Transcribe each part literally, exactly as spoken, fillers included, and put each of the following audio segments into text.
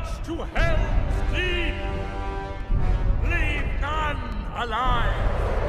March to Hell's Deep! Leave none alive!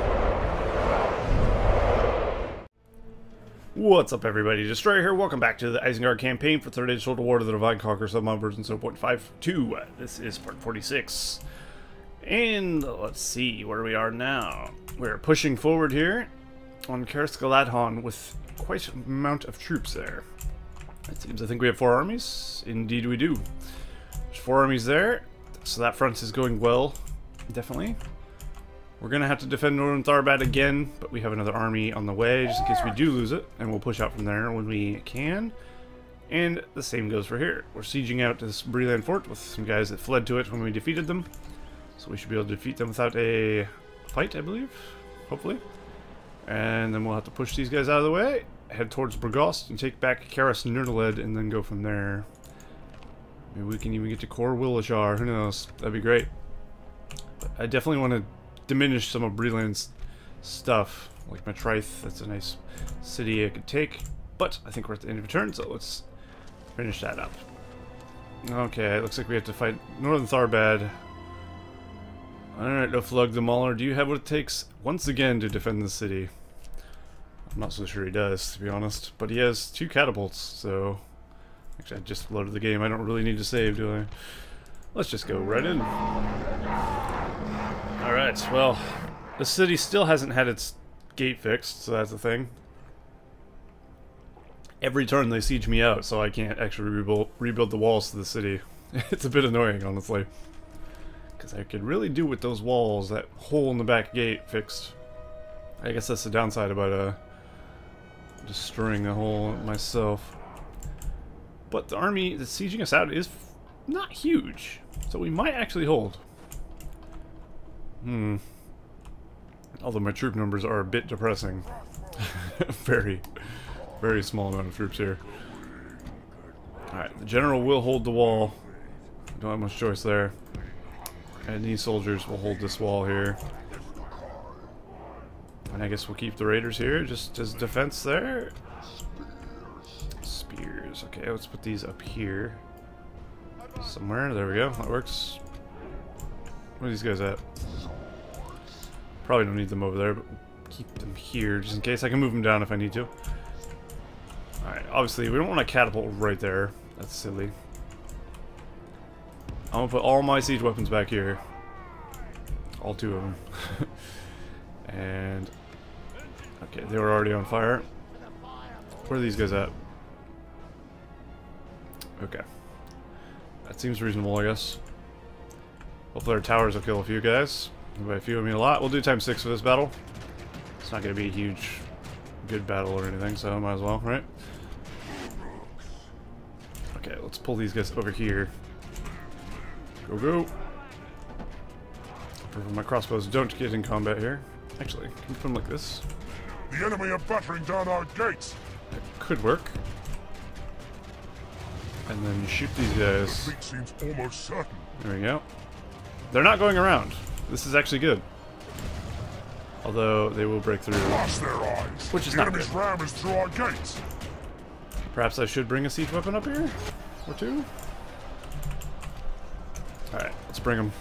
What's up, everybody? Destroyer here. Welcome back to the Isengard campaign for Third Age Total War to the Divine Conquer Submod version zero point five two. This is part forty-six. And let's see where we are now. We're pushing forward here on Kaerskaladhon with quite an amount of troops there. It seems I think we have four armies. Indeed we do. There's four armies there, so that front is going well, definitely. We're gonna have to defend Northern Tharbad again, but we have another army on the way just in case we do lose it, and we'll push out from there when we can. And the same goes for here. We're sieging out this Breland fort with some guys that fled to it when we defeated them, so we should be able to defeat them without a fight, I believe, hopefully. And then we'll have to push these guys out of the way, head towards Bragost, and take back Karas Nurdaled, and then go from there. Maybe we can even get to Kor Willashar, who knows? That'd be great. But I definitely want to diminish some of Breland's stuff, like Matraith. That's a nice city I could take, but I think we're at the end of a turn, so let's finish that up. Okay, it looks like we have to fight Northern Tharbad. Alright, Oflug the Mauler, do you have what it takes once again to defend the city? I'm not so sure he does, to be honest, but he has two catapults, so actually I just loaded the game. I don't really need to save, do I? Let's just go right in. Alright, well, the city still hasn't had its gate fixed, so that's the thing. Every turn they siege me out, so I can't actually rebuild, rebuild the walls to the city. It's a bit annoying, honestly. Because I could really do with those walls, that hole in the back gate fixed. I guess that's the downside about uh, destroying the hole myself. But the army that's sieging us out is not huge, so we might actually hold. Hmm. Although my troop numbers are a bit depressing. very, very small amount of troops here. Alright, the general will hold the wall. Don't have much choice there. And these soldiers will hold this wall here. And I guess we'll keep the raiders here, just as defense there. Spears. Okay, let's put these up here. Somewhere. There we go. That works. Where are these guys at? Probably don't need them over there, but keep them here just in case. I can move them down if I need to. Alright, obviously we don't want a catapult right there. That's silly. I'm gonna put all my siege weapons back here. All two of them. And okay, they were already on fire. Where are these guys at? Okay. That seems reasonable, I guess. Hopefully our towers will kill a few guys. By a few, I mean a lot. We'll do times six for this battle. It's not going to be a huge, good battle or anything, so might as well, right? Okay, let's pull these guys over here. Go, go! My crossbows don't get in combat here. Actually, can we put them like this? The enemy are battering down our gates! That could work. And then shoot these guys. The defeat seems almost certain. There we go. They're not going around. This is actually good. Although they will break through. Blast their eyes! Which is the not enemy's good. ram is through our gates! Perhaps I should bring a siege weapon up here? Or two? Alright, let's bring them.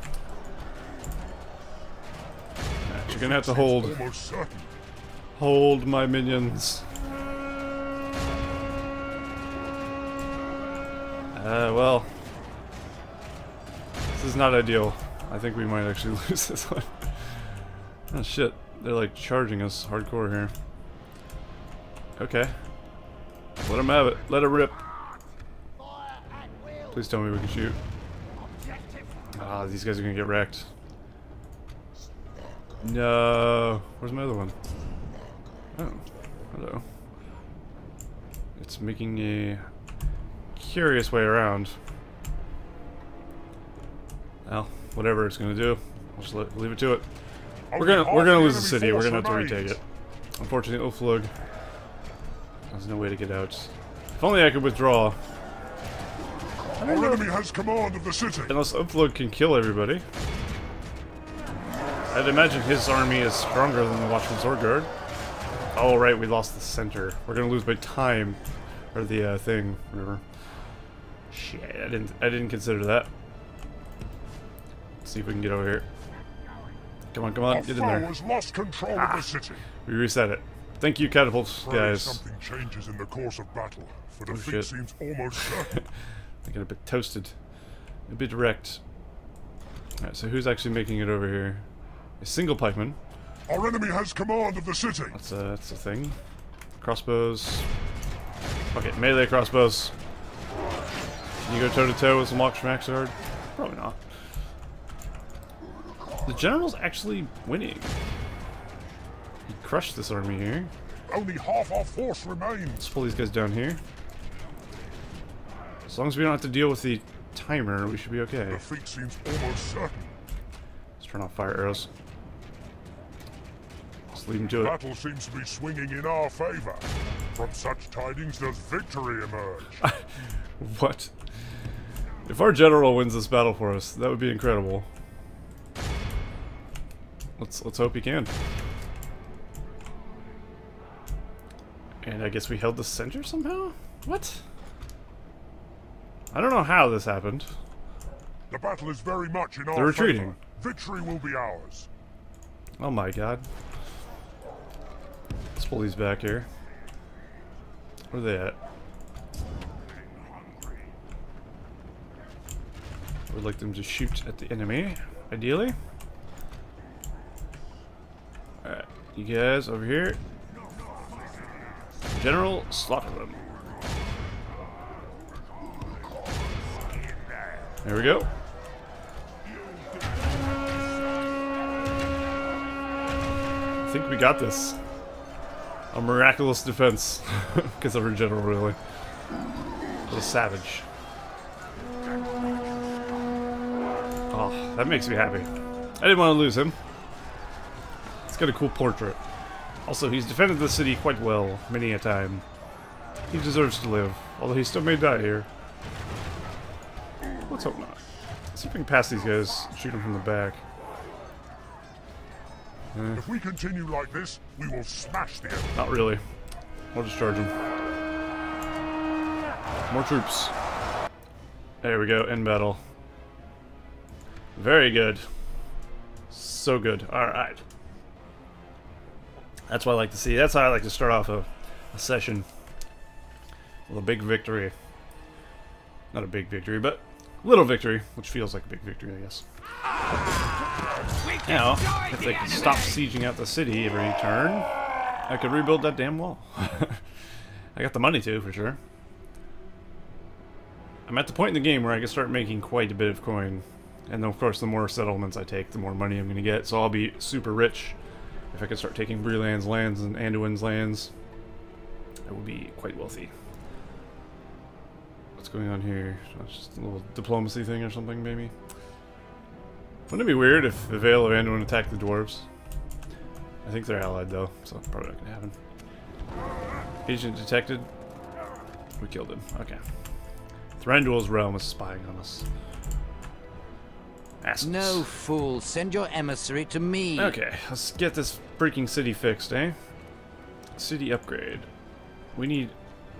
Right, you're gonna have to hold. Almost certain. Hold my minions. Uh, well. This is not ideal. I think we might actually lose this one. Oh shit, they're like charging us hardcore here. Okay. Let them have it. Let it rip. Please tell me we can shoot. Ah, these guys are gonna get wrecked. No. Where's my other one? Oh, hello. It's making a curious way around. Well, whatever it's gonna do, we'll just let, leave it to it. We're gonna we're gonna lose the city. We're gonna have to retake it. Unfortunately, Ulflug. There's no way to get out. If only I could withdraw. Our enemy has command of the city. Unless Ulflug can kill everybody. I'd imagine his army is stronger than the Watchman Sword Guard. Oh right, we lost the center. We're gonna lose by time, or the uh, thing, whatever. Shit, I didn't I didn't consider that. Let's see if we can get over here. Come on, come on, Our get in foe there. has lost control Ah. of the city. We reset it. Thank you, catapults, Pray guys. something changes in the course of battle, for Oh, defeat shit. seems almost certain. I get a bit toasted. A bit wrecked. Alright, so who's actually making it over here? A single pikeman. Our enemy has command of the city. That's a, that's a thing. Crossbows. Okay, melee crossbows. Can you go toe to toe with some Lock from Isengard? Probably not. The general's actually winning. He crushed this army here. Only half our force remains. Let's pull these guys down here. As long as we don't have to deal with the timer, we should be okay. Defeat seems almost certain. Let's turn off fire arrows. Let's lead him to it. Battle seems to be swinging in our favor. From such tidings does victory emerge. What? If our general wins this battle for us, that would be incredible. Let's let's hope he can. And I guess we held the center somehow? What? I don't know how this happened. The battle is very much in our They're retreating. favor. Victory will be ours. Oh my god. Let's pull these back here. Where are they at? I would like them to shoot at the enemy, ideally. Alright, you guys over here. General, slaughter them. There we go. I think we got this. A miraculous defense. Because of her general, really. What a savage. Oh, that makes me happy. I didn't want to lose him. He's got a cool portrait. Also, he's defended the city quite well, many a time. He deserves to live, although he still may die here. Let's hope not. Let's see if we can pass these guys, shoot them from the back. Eh, If we continue like this, we will smash the enemy. not really. We'll just charge them. More troops. There we go, end battle. Very good. So good. Alright. That's what I like to see. That's how I like to start off a, a session. With a big victory. Not a big victory, but a little victory, which feels like a big victory, I guess. Now, if they could stop sieging out the city every turn, I could rebuild that damn wall. I got the money to, for sure. I'm at the point in the game where I can start making quite a bit of coin. And then, of course, the more settlements I take, the more money I'm going to get. So I'll be super rich. If I could start taking Breland's lands and Anduin's lands, I would be quite wealthy. What's going on here? That's just a little diplomacy thing or something, maybe? Wouldn't it be weird if the Vale of Anduin attacked the dwarves? I think they're allied, though, so probably not going to happen. Agent detected. We killed him. Okay. Thranduil's realm is spying on us. Assholes. No fool, send your emissary to me. Okay, let's get this freaking city fixed, eh? City upgrade. We need...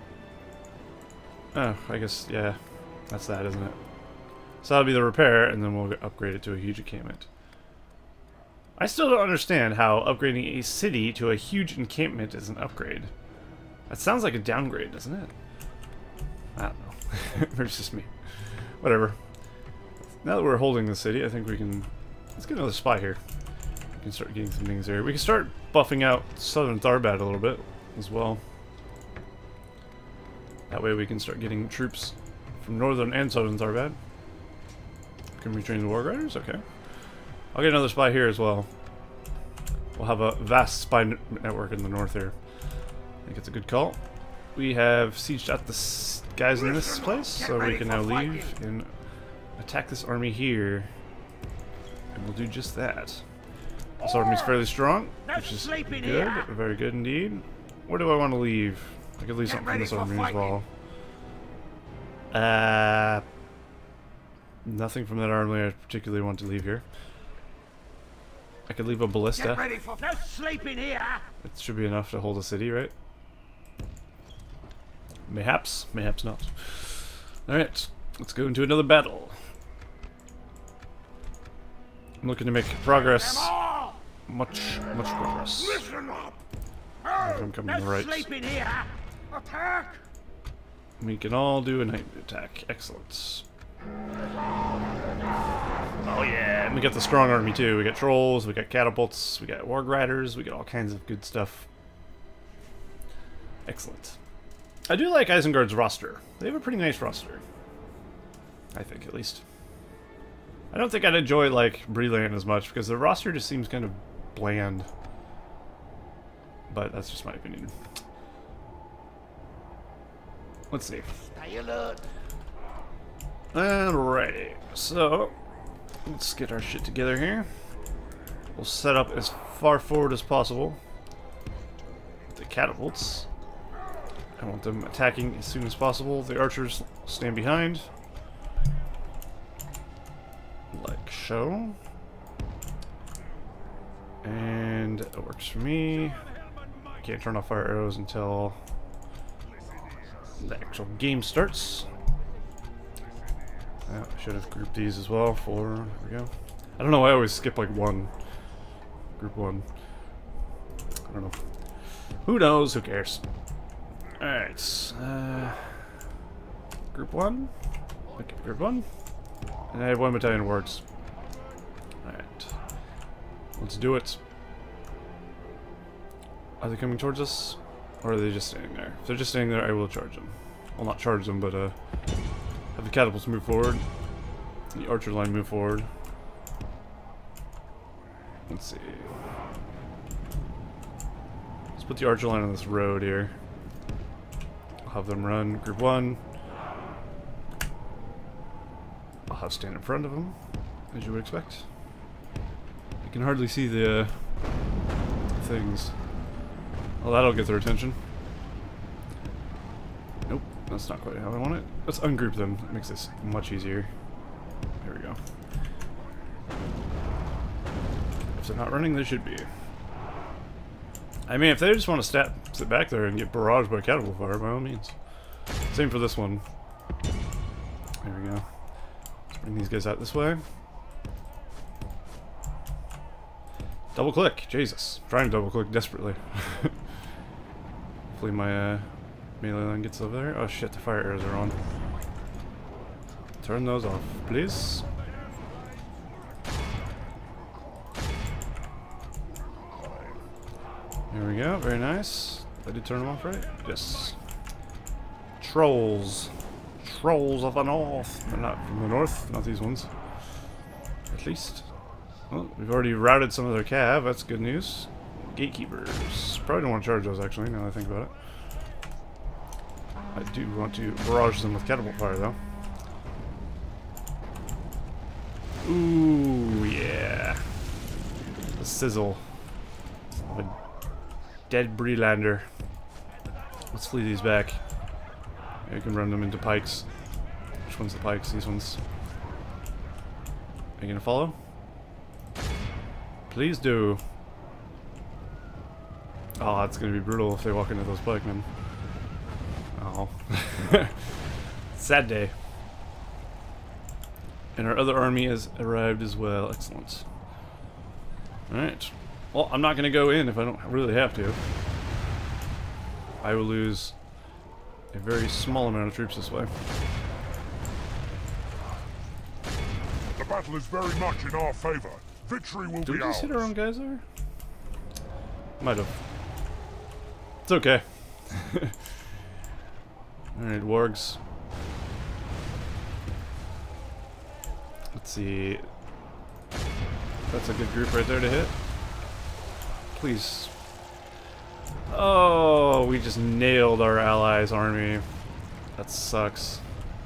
Oh, I guess, yeah. That's that, isn't it? So that'll be the repair, and then we'll upgrade it to a huge encampment. I still don't understand how upgrading a city to a huge encampment is an upgrade. That sounds like a downgrade, doesn't it? I don't know. Or it's just me. Whatever. Now that we're holding the city, I think we can... Let's get another spy here. We can start getting some things here. We can start buffing out Southern Tharbad a little bit as well. That way we can start getting troops from Northern and Southern Tharbad. Can we train the War Riders? Okay. I'll get another spy here as well. We'll have a vast spy network in the north here. I think it's a good call. We have sieged out the s guys in this place, so we can now leave and attack this army here. And we'll do just that. This army's fairly strong, which is good. Very good indeed. Where do I want to leave? I could leave something from this army as well. Uh, nothing from that army I particularly want to leave here. I could leave a ballista. No sleeping here. It should be enough to hold a city, right? Mayhaps, mayhaps not. Alright, Let's go into another battle. I'm looking to make progress. Much, much progress. Listen up! I'm coming No right. sleeping here! Attack! We can all do a night attack. Excellent. Oh yeah, and we got the strong army too. We got trolls, we got catapults, we got warg riders, we got all kinds of good stuff. Excellent. I do like Isengard's roster. They have a pretty nice roster. I think, at least. I don't think I'd enjoy, like, Breland as much, because the roster just seems kind of bland. But that's just my opinion. Let's see. Stay alert! Alrighty, so let's get our shit together here. We'll set up as far forward as possible with the catapults. I want them attacking as soon as possible. The archers stand behind, like so. And it works for me. Can't turn off fire arrows until the actual game starts. Uh, I should have grouped these as well for, there we go. I don't know, I always skip like one. Group one. I don't know. Who knows, who cares? Alright, uh, group one. Okay, group one. And I have one battalion wards. Alright. Let's do it. Are they coming towards us? Or are they just standing there? If they're just standing there, I will charge them. Well, not charge them, but uh, have the catapults move forward. The archer line move forward. Let's see. Let's put the archer line on this road here. I'll have them run. Group one. I'll have stand in front of them, as you would expect. You can hardly see the uh, things. Well, that'll get their attention. Nope, that's not quite how I want it. Let's ungroup them. It makes this much easier. There we go. If they're not running, they should be. I mean, if they just want to stat, sit back there and get barraged by catapult fire, by all means. Same for this one. There we go. Let's bring these guys out this way. Double click, Jesus. I'm trying to double click desperately. Hopefully my uh, melee line gets over there. Oh shit, the fire arrows are on. Turn those off, please. There we go, very nice. I did turn them off, right? Yes. Trolls. Trolls of the north. They're not from the north, not these ones. At least. Well, we've already routed some of their cav, that's good news. Gatekeepers. Probably don't want to charge those actually, now that I think about it. I do want to barrage them with catapult fire though. Ooh, yeah. The sizzle of a dead Breelander. Let's flee these back. You can run them into pikes. Which one's the pikes? These ones. Are you gonna follow? Please do. Oh, it's gonna be brutal if they walk into those pikemen. Oh. Sad day. And our other army has arrived as well. Excellent. Alright. Well, I'm not gonna go in if I don't really have to. I will lose a very small amount of troops this way. The battle is very much in our favor. Victory will Did be we just ours. hit our own guys there? Might have. It's okay. Alright, wargs. Let's see. That's a good group right there to hit. Please. Oh, we just nailed our allies' army. That sucks.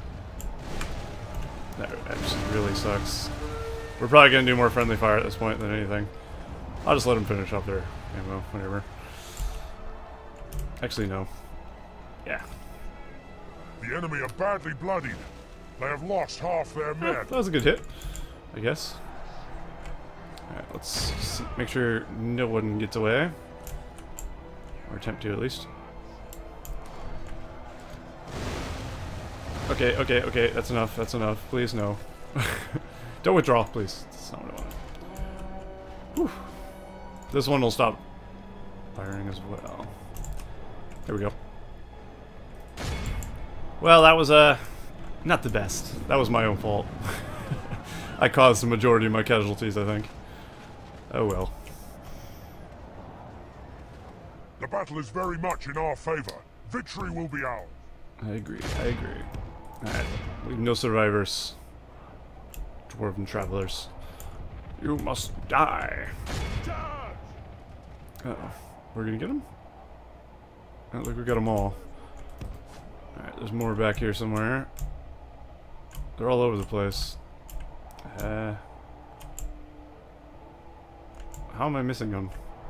That just really sucks. We're probably gonna do more friendly fire at this point than anything. I'll just let them finish off their ammo, whatever. Actually, no. Yeah. The enemy are badly bloodied. They have lost half their men. Yeah, that was a good hit, I guess. Alright, let's see, make sure no one gets away. Or attempt to, at least. Okay, okay, okay, that's enough, that's enough. Please, no. Don't withdraw, please. That's not what I want. Whew. This one will stop firing as well. There we go. Well, that was, uh, not the best. That was my own fault. I caused the majority of my casualties, I think. Oh well. The battle is very much in our favor. Victory will be ours. I agree, I agree. Alright, leave no survivors. Dwarven travelers. You must die. Uh-oh. We're gonna get them? I don't think we got them all. Alright, there's more back here somewhere. They're all over the place. Uh, how am I missing them?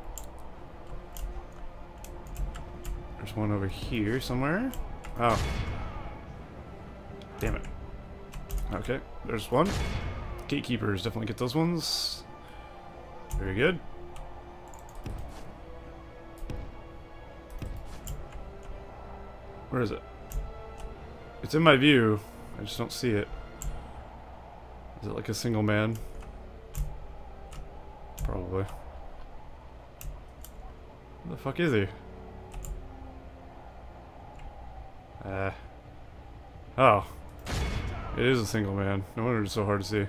There's one over here somewhere. Oh. Damn it. Okay, there's one. Gatekeepers, definitely get those ones. Very good. Where is it? It's in my view. I just don't see it. Is it like a single man? Probably. Where the fuck is he? Uh. Oh. It is a single man. No wonder it's so hard to see.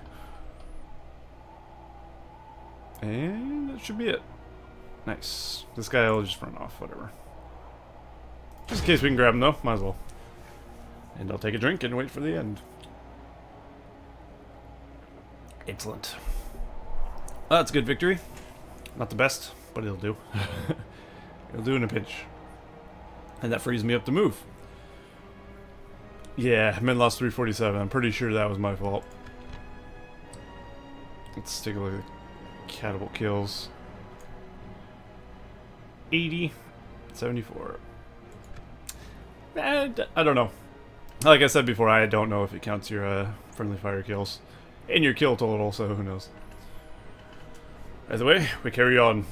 And that should be it. Nice. This guy will just run off, whatever. Just in case we can grab him though, might as well. And I'll take a drink and wait for the end. Excellent. Oh, that's a good victory. Not the best, but it'll do. It'll do in a pinch. And that frees me up to move. Yeah, men lost three forty-seven. I'm pretty sure that was my fault. Let's take a look at catapult kills. eighty, seventy-four. And I don't know. Like I said before, I don't know if it counts your uh, friendly fire kills and your kill total, so who knows. Either way, we carry on.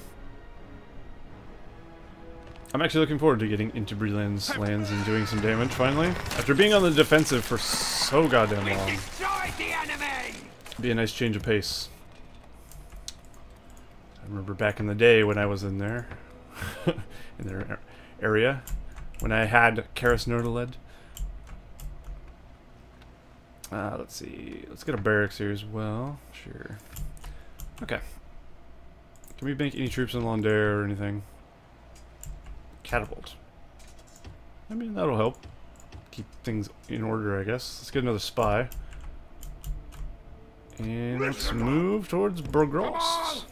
I'm actually looking forward to getting into Breland's lands and doing some damage finally. After being on the defensive for so goddamn long. It'd be a nice change of pace. I remember back in the day when I was in there, in their area, when I had Karis Nordaled. Uh, let's see. Let's get a barracks here as well. Sure. Okay. Can we make any troops in Londair or anything? Catapult. I mean, that'll help keep things in order, I guess. Let's get another spy. And let's move towards Brogrost.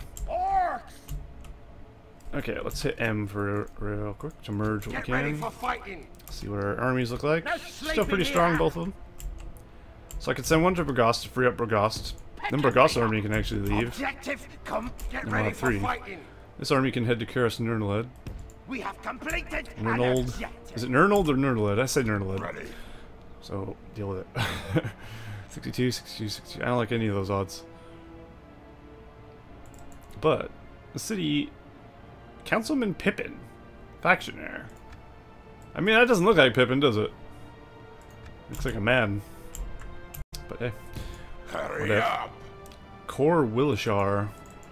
Okay, let's hit M for real quick to merge what we can. See what our armies look like. Still pretty strong, both of them. So I could send one to Brogost to free up Brogost. Then Brogost's army can actually leave. And we'll have three. This army can head to Karis Nordaled. We have completed. Nernold. Is it Nernold or Nordaled? I said Nordaled. So deal with it. sixty-two, sixty-two, sixty-two. I don't like any of those odds. But the city, Councilman Pippin, factionaire. I mean, that doesn't look like Pippin, does it? Looks like a man. But hey, Hurry up! Cor Willishar.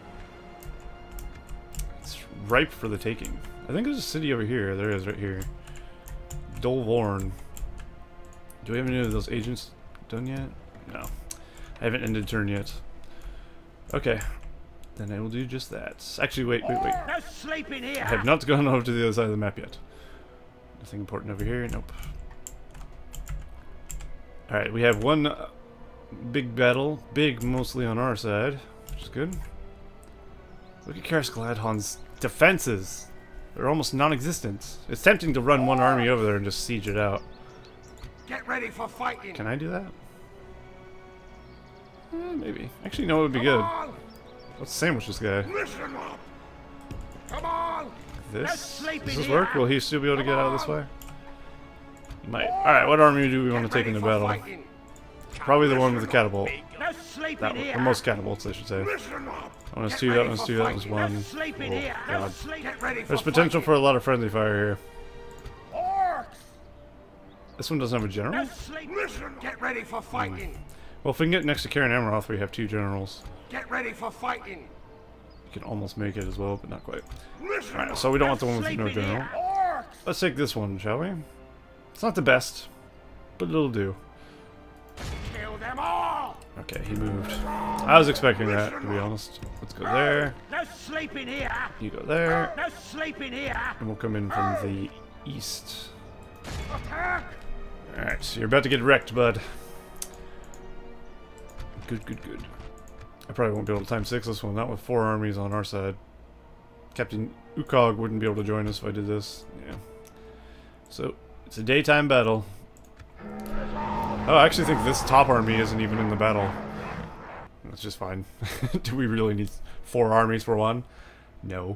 It's ripe for the taking. I think there's a city over here. There is right here. Dolvorn. Do we have any of those agents done yet? No. I haven't ended turn yet. Okay. Then I will do just that. Actually, wait, wait, wait. No sleeping here. I have not gone over to the other side of the map yet. Nothing important over here. Nope. Alright, we have one uh, big battle. Big mostly on our side, which is good. Look at Karis Gladhon's defenses. They're almost non-existent. It's tempting to run one army over there and just siege it out. Get ready for fighting. Can I do that? Eh, maybe. Actually, no, it would be good. Let's sandwich this guy. Listen up. Come on. This? Does this work? Will he still be able to get out of this way? He might. Alright, what army do we want to take into battle? Probably the one with the catapult. That one. Or most catapults, I should say. That one's two, that one's two, that one's one. Oh, God. There's potential for a lot of friendly fire here. This one doesn't have a general? No sleep. Listen. Get ready for fighting. Well, if we can get next to Karen Amaroth, we have two generals. Get ready for fighting. You can almost make it as well, but not quite. Listen. Alright, so we don't want the one with no Sleep in general. here, orcs. Let's take this one, shall we? It's not the best, but it'll do. Kill them all. Okay, he moved. I was expecting that, to be honest. Let's go there. No sleep in here. You go there. No sleep in here. And we'll come in from the east. Attack. Alright, so you're about to get wrecked, bud. Good, good, good. I probably won't be able to time six this one, not with four armies on our side. Captain Ukog wouldn't be able to join us if I did this. Yeah. So, it's a daytime battle. Oh, I actually think this top army isn't even in the battle. That's just fine. Do we really need four armies for one? No.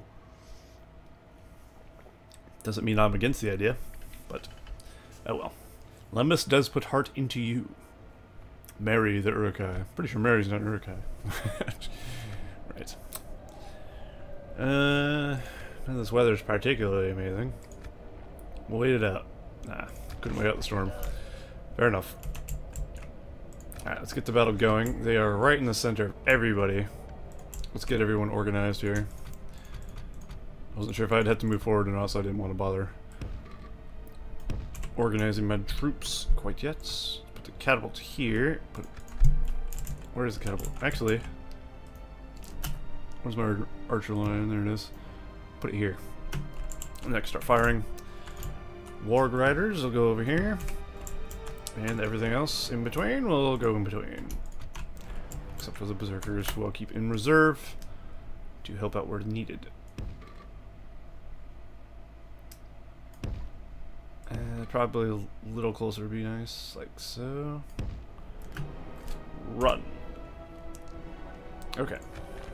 Doesn't mean I'm against the idea, but oh well. Lemus does put heart into you. Marry the Uruk-hai. Pretty sure Mary's not Uruk-hai. Right. Uh, none of this weather's particularly amazing. We'll wait it out. Nah, couldn't wait out the storm. Fair enough. Alright, let's get the battle going. They are right in the center of everybody. Let's get everyone organized here. I wasn't sure if I'd have to move forward or not, so I didn't want to bother organizing my troops quite yet. Put the catapult here. Put. Where is the catapult? Actually, where's my archer line? There it is. Put it here. Next, start firing. Warg Riders will go over here. And everything else in between will go in between. Except for the Berserkers, who I'll keep in reserve to help out where needed. Uh, probably a little closer would be nice, like so. Run. Okay.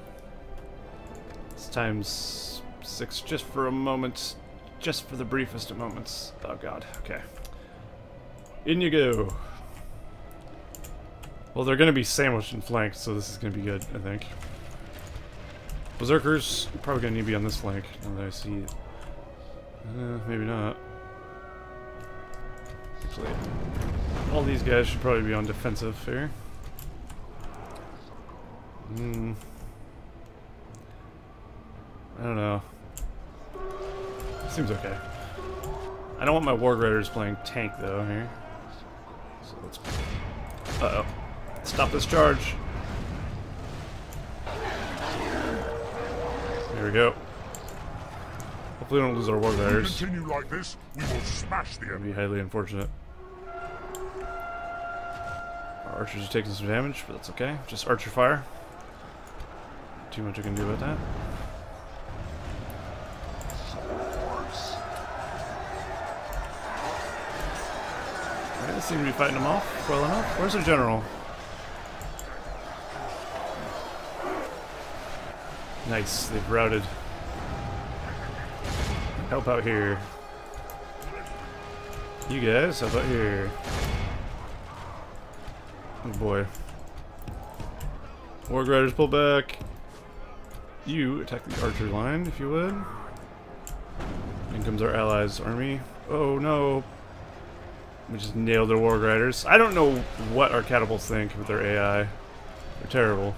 It's times six just for a moment. Just for the briefest of moments. Oh god, okay. In you go. Well, they're gonna be sandwiched and flanked, so this is gonna be good, I think. Berserkers, you're probably gonna need to be on this flank, now that I see it. Uh, maybe not. Actually, all these guys should probably be on defensive here. Hmm. I don't know. Seems okay. I don't want my Warg Riders playing tank though here. So let's. Uh oh. Stop this charge. There we go. Hopefully we don't lose our Warg Riders. If we continue like this, we will smash the That'd enemy. be highly unfortunate. Our archers are taking some damage, but that's okay. Just archer fire. Not too much I can do about that. Alright, they seem to be fighting them off well enough. Where's their general? Nice, they've routed. Help out here. You guys, help out here. Oh boy. Warg Riders, pull back. You attack the archer line, if you would. In comes our allies' army. Oh no. We just nailed their Warg Riders. I don't know what our catapults think with their A I. They're terrible.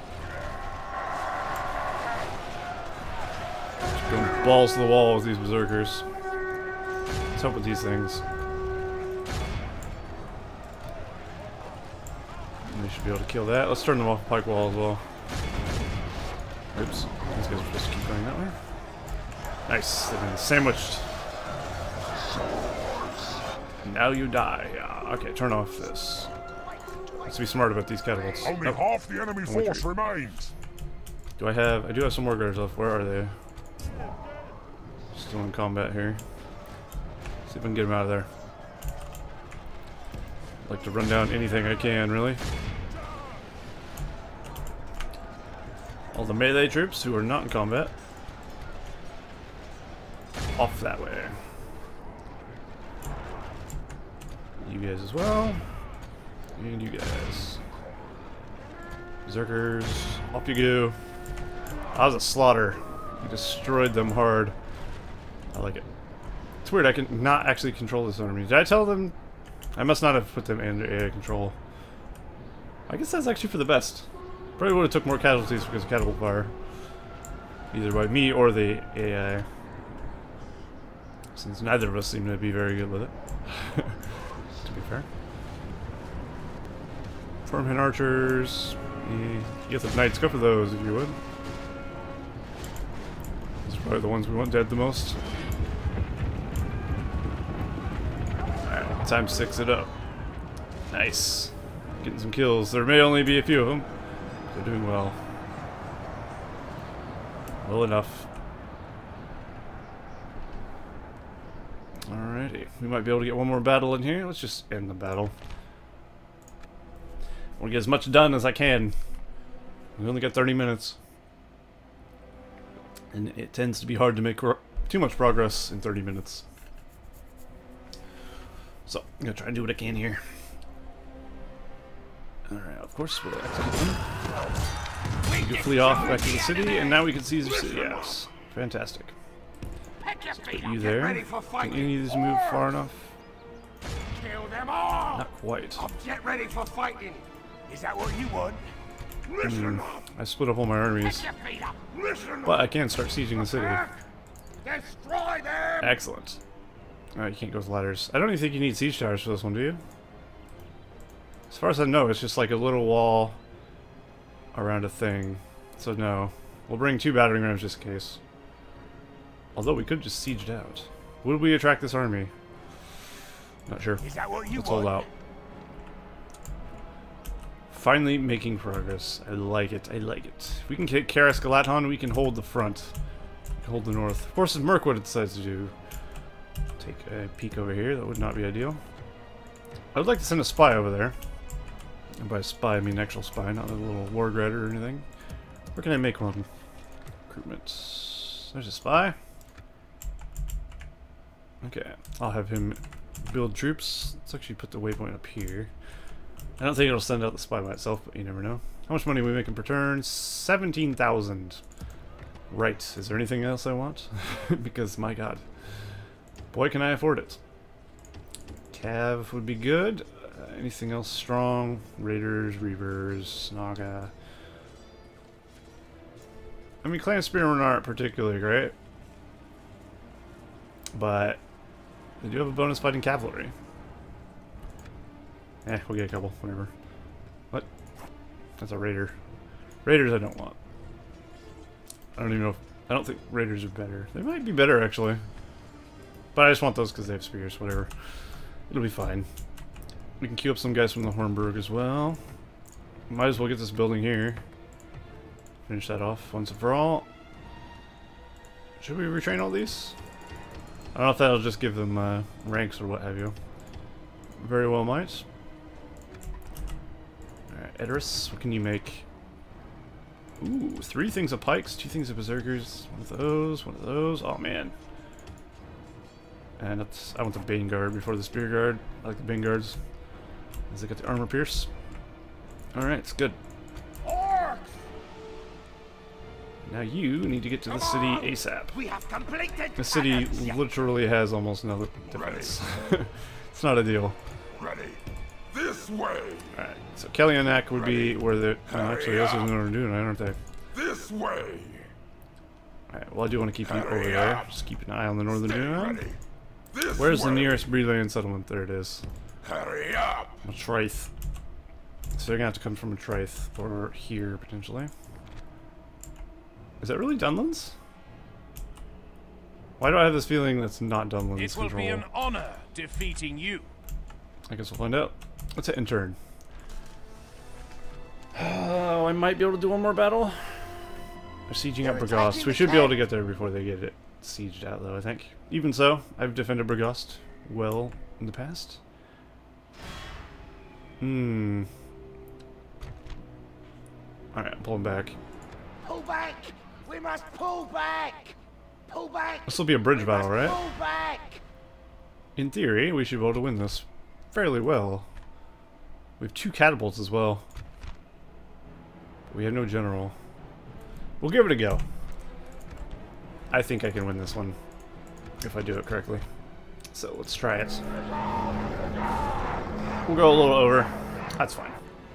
Just going balls to the wall with these berserkers. Let's help with these things. And they should be able to kill that. Let's turn them off a pike wall as well. Oops. These guys are supposed to keep going that way. Nice. They've been sandwiched. Now you die. Uh, okay, turn off this. Let's be smart about these catapults. Only Oh, half the enemy force remains. do I have... I do have some more guards left. Where are they? Still in combat here. See if I can get them out of there. I'd like to run down anything I can, really. All the melee troops who are not in combat. Off that way. You guys as well. And you guys. Berserkers. Off you go. That was a slaughter. You destroyed them hard. I like it. It's weird, I can not actually control this army. Did I tell them I must not have put them under A I control. I guess that's actually for the best. Probably would have took more casualties because of catapult fire. Either by me or the A I. Since neither of us seem to be very good with it. To be fair. Farmhand archers. You get the knights, go for those if you would. Those are probably the ones we want dead the most. Alright, time to six it up. Nice. Getting some kills. There may only be a few of them. They're doing well. Well enough. Alrighty. We might be able to get one more battle in here. Let's just end the battle. I want to get as much done as I can. We only got thirty minutes. And it tends to be hard to make too much progress in thirty minutes. So, I'm going to try and do what I can here. Alright, of course, we'll execute them. We can flee off back to the city, and now we can seize the city. Yes. Fantastic. Let's put you there. Can any of these move far enough? Kill them all. Not quite. Get ready for fighting. Is that what you want? Hmm. I split up all my armies. But I can start sieging the city. Destroy them. Excellent. Alright, you can't go with ladders. I don't even think you need siege towers for this one, do you? As far as I know, it's just like a little wall around a thing. So no. We'll bring two battering rams just in case. Although we could just siege it out. Would we attract this army? Not sure. Is that what you Let's want? hold out. Finally making progress. I like it. I like it. If we can get Karas Galaton, we can hold the front. We can hold the north. Of course, if Mirkwood decides to do, take a peek over here, that would not be ideal. I would like to send a spy over there. And by spy, I mean actual spy, not a little war grad or anything. Where can I make one? Recruitment. There's a spy. Okay, I'll have him build troops. Let's actually put the waypoint up here. I don't think it'll send out the spy by itself, but you never know. How much money are we making per turn? seventeen thousand. Right. Is there anything else I want? Because, my god. Boy, can I afford it. Cav would be good. Uh, anything else strong? Raiders, Reavers, Naga. I mean, Clan Spearmen aren't particularly great. But they do have a bonus fighting cavalry. Eh, we'll get a couple, whatever. What? That's a raider. Raiders I don't want. I don't even know if... I don't think raiders are better. They might be better, actually. But I just want those because they have spears, whatever. It'll be fine. We can queue up some guys from the Hornburg as well. Might as well get this building here. Finish that off once and for all. Should we retrain all these? I don't know if that'll just give them uh, ranks or what have you. Very well might. Alright, Edoras, what can you make? Ooh, three things of pikes, two things of berserkers, one of those, one of those. Oh man. And that's, I want the Bane Guard before the Spear Guard. I like the Bane Guards. As they got the armor pierce. Alright, it's good. Now you need to get to the city ASAP. We have completed. The city literally has almost no defense. It's not a deal. Ready. This way. Alright, so Kellyanak would be where the... Oh, actually, those are the Northern Dunai, aren't they? This way. Alright, well I do want to keep you over there. Just keep an eye on the Northern Dunai. This Where's the way. nearest Breland settlement? There it is. Hurry up. Matraith. So they're gonna have to come from Matraith, or here, potentially. Is that really Dunlands? Why do I have this feeling that's not Dunlands It will control? be an honor defeating you. I guess we'll find out. Let's hit intern. Oh, I might be able to do one more battle. They're sieging up Bragast. We should be able to get there before they get it sieged out, though, I think. Even so, I've defended Bragast well in the past. Hmm. Alright, I'm pulling back. Pull back. We must pull back. Pull back. This will be a bridge We battle, must right? Pull back. In theory, we should be able to win this fairly well. We have two catapults as well. But we have no general. We'll give it a go. I think I can win this one if I do it correctly. So let's try it. We'll go a little over. That's fine.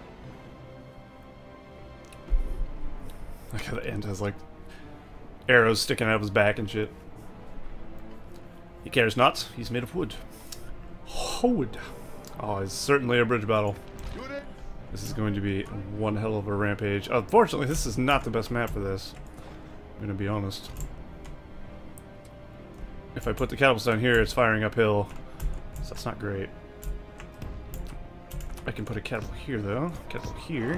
Look how the end has like arrows sticking out of his back and shit. He cares not. He's made of wood. Wood. Oh, it's certainly a bridge battle. This is going to be one hell of a rampage. Unfortunately, this is not the best map for this. I'm gonna be honest. If I put the catapults down here, it's firing uphill. So that's not great. I can put a catapult here, though. Catapult here.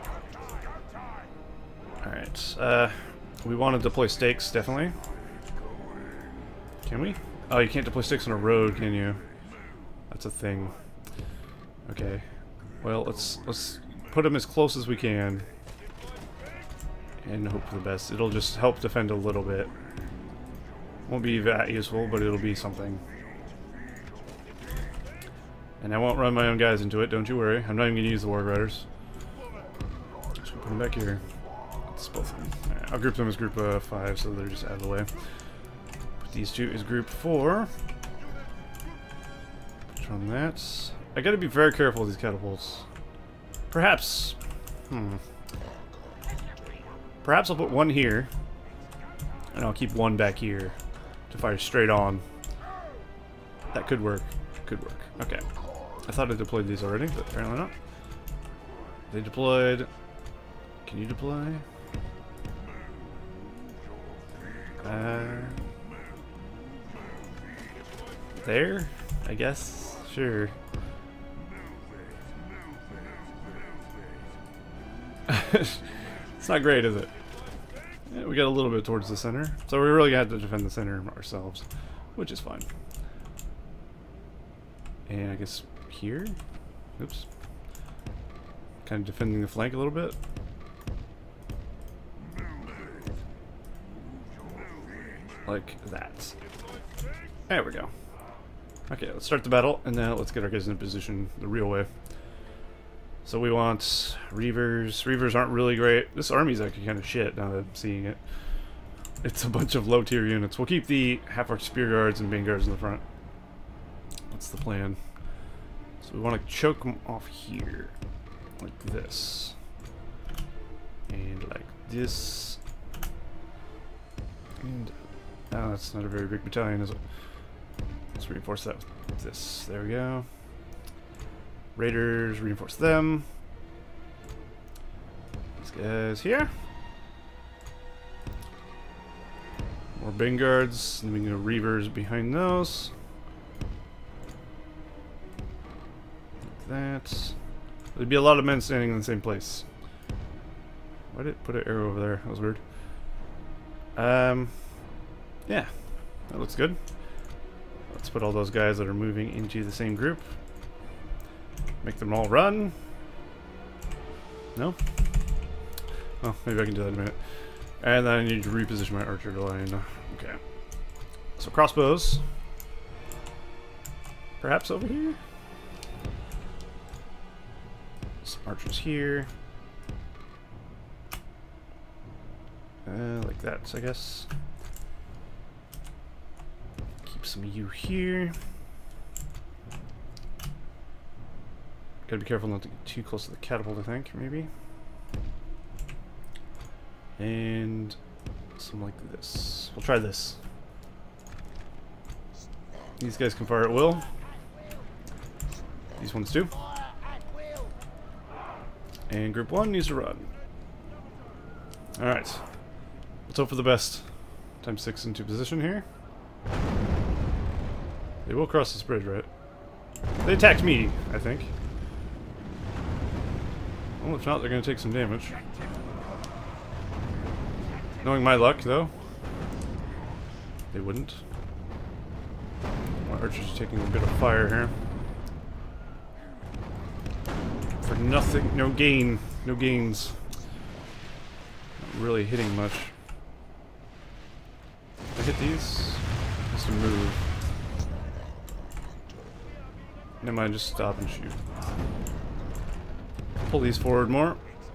Alright. Uh, we want to deploy stakes, definitely. Can we? Oh, you can't deploy stakes on a road, can you? That's a thing. Okay. Well, let's let's put them as close as we can. And hope for the best. It'll just help defend a little bit. Won't be that useful, but it'll be something. And I won't run my own guys into it, don't you worry. I'm not even going to use the War Riders. Just put them back here. It's both of them. Right, I'll group them as group uh, five, so they're just out of the way. Put these two as group four. Put on that. I gotta be very careful with these catapults. Perhaps... Hmm. Perhaps I'll put one here. And I'll keep one back here to fire straight on. That could work. Could work. Okay. I thought I deployed these already, but apparently not. They deployed. Can you deploy? Uh, there? I guess. Sure. It's not great, is it? Yeah, we got a little bit towards the center, so we really had to defend the center ourselves, which is fine. And I guess here? Oops. Kind of defending the flank a little bit. Like that. There we go. Okay, let's start the battle, and then let's get our guys in position the real way. So we want Reavers. Reavers aren't really great. This army's actually kind of shit now that I'm seeing it. It's a bunch of low tier units. We'll keep the half-arc spear guards and bane guards in the front. That's the plan. So we want to choke them off here. Like this. And like this. And... oh, that's not a very big battalion, is it? Let's reinforce that with this. There we go. Raiders, reinforce them. These guys here. More bane guards. Then we can go Reavers behind those. Like that. There'd be a lot of men standing in the same place. Why did it put an arrow over there? That was weird. Um, yeah, that looks good. Let's put all those guys that are moving into the same group. Make them all run. No? Oh, maybe I can do that in a minute. And then I need to reposition my archer line. Okay. So crossbows. Perhaps over here? Some archers here. Uh, like that, I guess. Keep some of you here. Gotta be careful not to get too close to the catapult, I think, maybe. And something like this. We'll try this. These guys can fire at will. These ones do. And group one needs to run. Alright. Let's hope for the best. Times six into position here. They will cross this bridge, right? They attacked me, I think. Well, if not, they're going to take some damage. Knowing my luck, though, they wouldn't. My archers are taking a bit of fire here. For nothing, no gain, no gains. Not really hitting much. I hit these just to move. Never mind, just stop and shoot. Pull these forward more.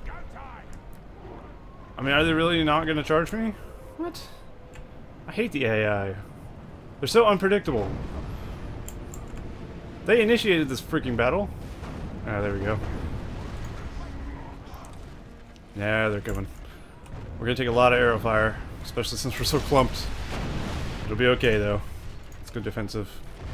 I mean, are they really not going to charge me? What? I hate the A I. They're so unpredictable. They initiated this freaking battle. Ah, there we go. Yeah, they're coming. We're gonna take a lot of arrow fire, especially since we're so clumped. It'll be okay though. It's good defensive.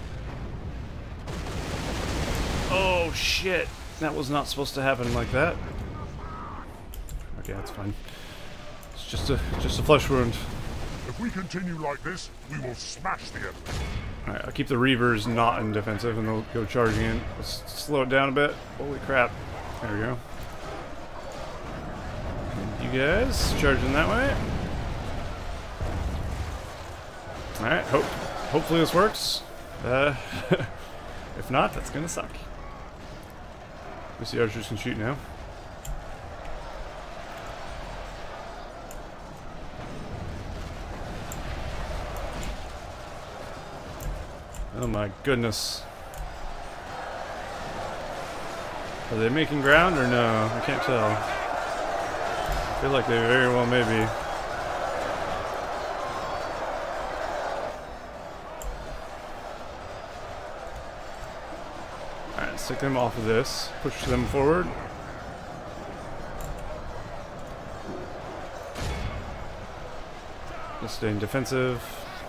Oh shit! That was not supposed to happen like that. Okay, that's fine. It's just a just a flesh wound. If we continue like this, we will smash the enemy. Alright, I'll keep the Reavers not in defensive and they'll go charging in. Let's slow it down a bit. Holy crap. There we go. And you guys charging that way. Alright, hope hopefully this works. Uh, if not, that's gonna suck. At least the archers can shoot now. Oh my goodness. Are they making ground or no? I can't tell. I feel like they very well may be. Alright, let's take them off of this. Push them forward. Let's stay in defensive.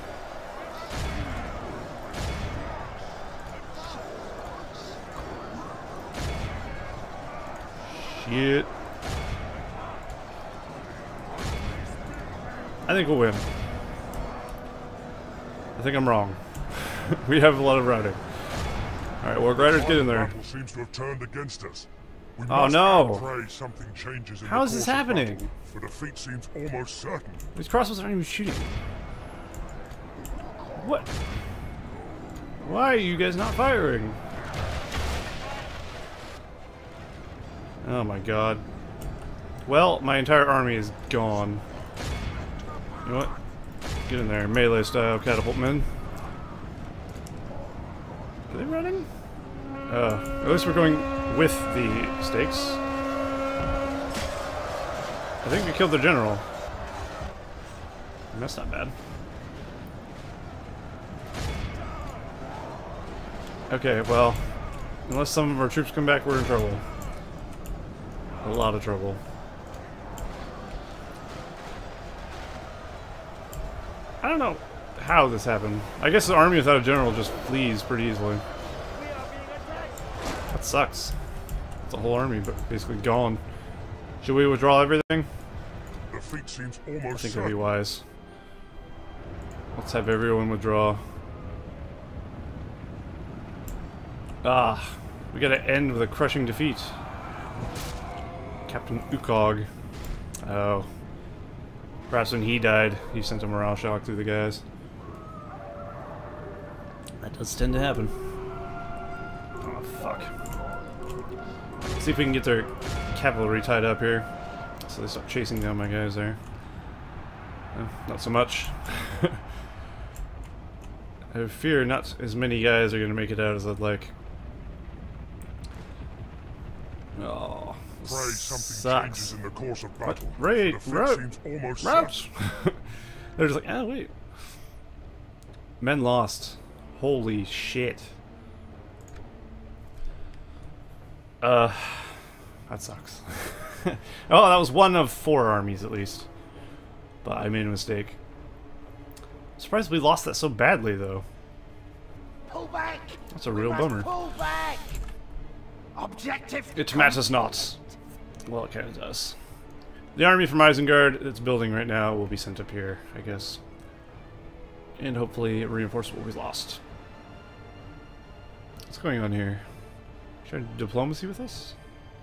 Shit. I think we'll win. I think I'm wrong. We have a lot of riding. Alright, well, riders get in there. Battle seems to have turned against us. We Oh must no! pray something changes in How the is this course of happening? battle, for defeat seems almost certain. These crossbows aren't even shooting. What? Why are you guys not firing? Oh my god. Well, my entire army is gone. You know what? Get in there, melee style catapult men. Are they running? Uh, at least we're going with the stakes. I think we killed the general. And that's not bad. Okay, well, unless some of our troops come back, we're in trouble. A lot of trouble. I don't know how this happened. I guess the army without a general just flees pretty easily. That sucks. It's a whole army, but basically gone. Should we withdraw everything? Defeat seems I almost think it'd be certain. wise. Let's have everyone withdraw. Ah, we gotta end with a crushing defeat. Captain Ukog. Oh. Perhaps when he died, he sent a morale shock through the guys. That does tend to happen. Oh, fuck. Let's see if we can get their cavalry tied up here. So they start chasing down my guys there. Eh, not so much. I fear not as many guys are going to make it out as I'd like. Oh, Pray something sucks. changes in the course of What? battle. Right, Defeat right, seems almost route. certain. They're just like, oh wait. Men lost. Holy shit. Uh, that sucks. Oh, that was one of four armies at least. But I made a mistake. Surprised we lost that so badly though. Pull back. That's a We real must bummer. Pull back. Objective. It matters not. Well, it kind of does. The army from Isengard that's building right now will be sent up here, I guess. And hopefully reinforce what we lost. What's going on here? Trying to diplomacy with us?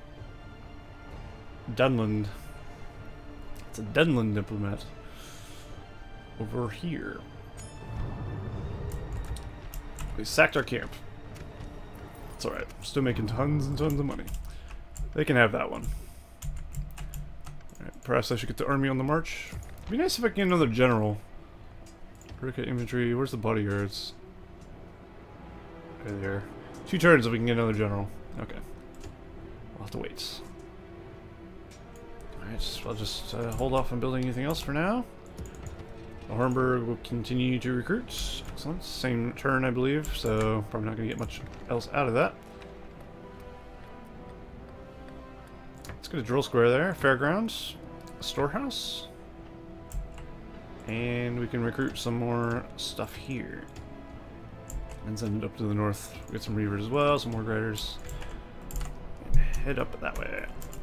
Dunland. It's a Dunland diplomat. Over here. We sacked our camp. It's alright. Still making tons and tons of money. They can have that one. Alright, perhaps I should get the army on the march. It'd be nice if I could get another general. Ricka infantry. Where's the bodyguards? Right there. Two turns if we can get another general. Okay. We'll have to wait. Alright, so I'll just uh, hold off on building anything else for now. Hornburg will continue to recruit. Excellent. Same turn, I believe, so probably not going to get much else out of that. Let's get a drill square there. Fairgrounds. Storehouse. And we can recruit some more stuff here. And send it up to the north. Get some reavers as well, some more graders. And head up that way.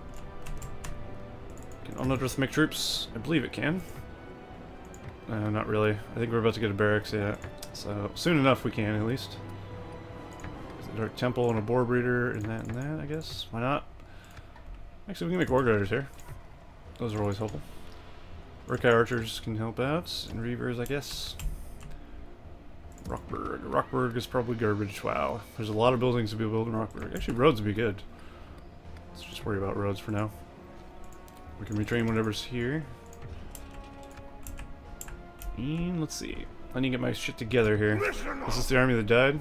Can unearth make troops? I believe it can. Uh, not really. I think we're about to get a barracks yet. So soon enough we can at least. A dark temple and a boar breeder and that and that, I guess. Why not? Actually, we can make war graders here. Those are always helpful. Urkai archers can help out, and reavers, I guess. Rockburg. Rockburg is probably garbage. Wow. There's a lot of buildings to be built in Rockburg. Actually, roads would be good. Let's just worry about roads for now. We can retrain whatever's here. And let's see. I need to get my shit together here. Is this the army that died?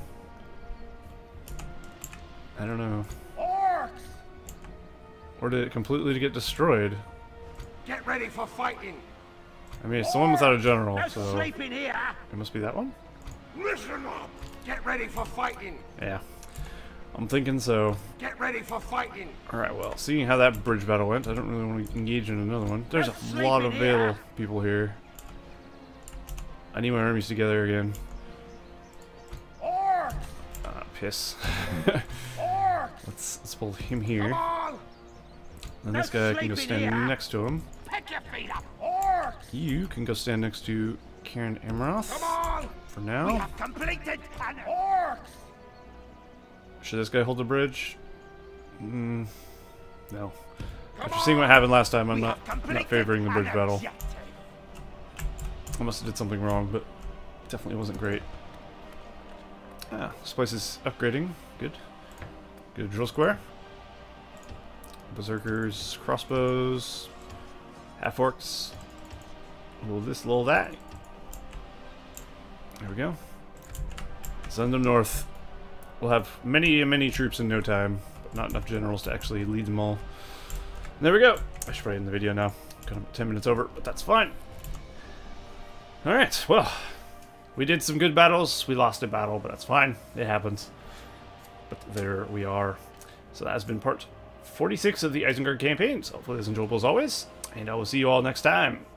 I don't know. Orcs! Or did it completely get destroyed? Get ready for fighting. I mean, it's the one without a general, No so sleeping here. it must be that one? Listen up. Get ready for fighting. Yeah. I'm thinking so. Get ready for fighting. Alright, well, seeing how that bridge battle went, I don't really want to engage in another one. There's a lot of Vale people here. I need my armies together again. Orcs! Ah, piss. Orcs! let's, let's pull him here. Come on! And this guy can go stand next to him. Pick your feet up. Orcs! You can go stand next to Karen Amaroth. Come on! For We now. have completed an orcs! Should this guy hold the bridge? Mm, no. Come After seeing what happened last time, I'm We not, have not completed favoring the bridge an battle. objective. I must have did something wrong, but definitely wasn't great. Ah, this place is upgrading. Good. Good drill square. Berserkers, crossbows, half orcs. Little this, little that. There we go. Send them north. We'll have many, many troops in no time, but not enough generals to actually lead them all. And there we go. I should probably end the video now. Kind of ten minutes over, but that's fine. Alright, well, we did some good battles. We lost a battle, but that's fine. It happens. But there we are. So that has been part forty-six of the Isengard campaign. So hopefully it was enjoyable as always, and I will see you all next time.